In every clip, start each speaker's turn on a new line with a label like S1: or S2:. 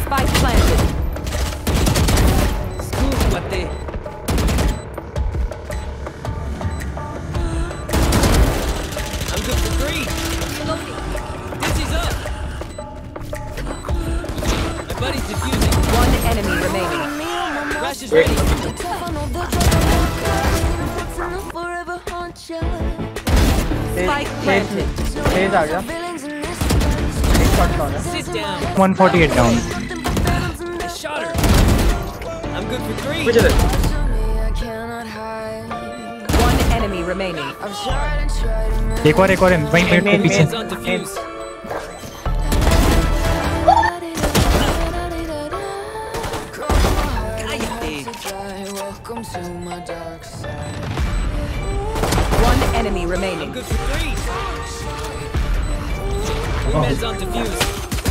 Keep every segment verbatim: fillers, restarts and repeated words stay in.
S1: Spike planted.
S2: Scoop, mate. I'm good for three. Dizzy's up. My buddy's defusing.
S1: One enemy remaining.
S2: Rush is ready.
S1: Spike planted.
S3: तेज आ गया एक shot down है
S2: Sit down.
S4: one forty-eight down.
S2: I shot her. I'm good for three.
S3: मुझे दे
S1: One enemy remaining.
S4: एक और एक और है वहीं पेड़ के पीछे.
S2: Hands on defuse.
S1: One enemy
S2: I'm
S1: remaining.
S2: good for three. Hands on defuse.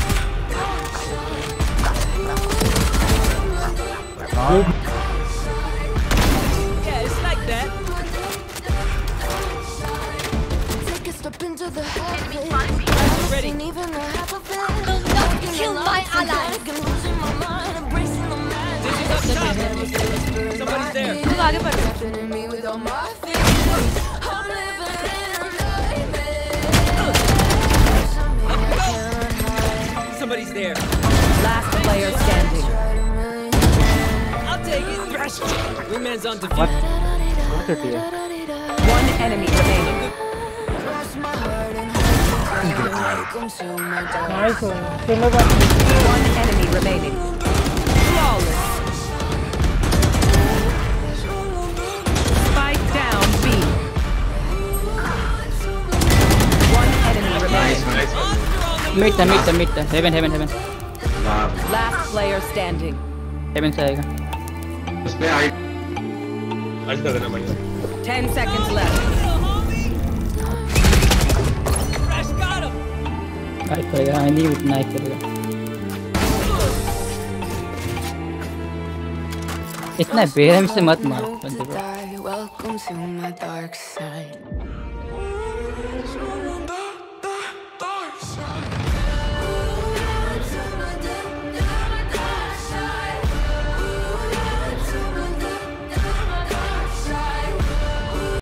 S2: Yeah, it's like that. Ready.
S5: Kill my ally.
S2: Dizzy's up top. Somebody's there.
S1: तुम आगे बढ़ो.
S2: Somebody's there.
S1: Last player standing.
S2: I'll take it. Thrash. Wingman's on defuse.
S4: What is it?
S1: One enemy remaining.
S3: Nice हो चलो बात
S1: One enemy remaining. Flawless. Spike down B. One enemy remaining.
S6: Mid है mid है mid है heaven heaven heaven
S1: Last player standing.
S6: heaven से आएगा.
S7: उसमें आई आज का देना पड़ेगा.
S1: Ten seconds left.
S2: Thrash got him.
S6: Knife करेगा I नहीं उतना knife करेगा. इतना बेरहम से मत मार बंदे को.
S5: Welcome to my dark side.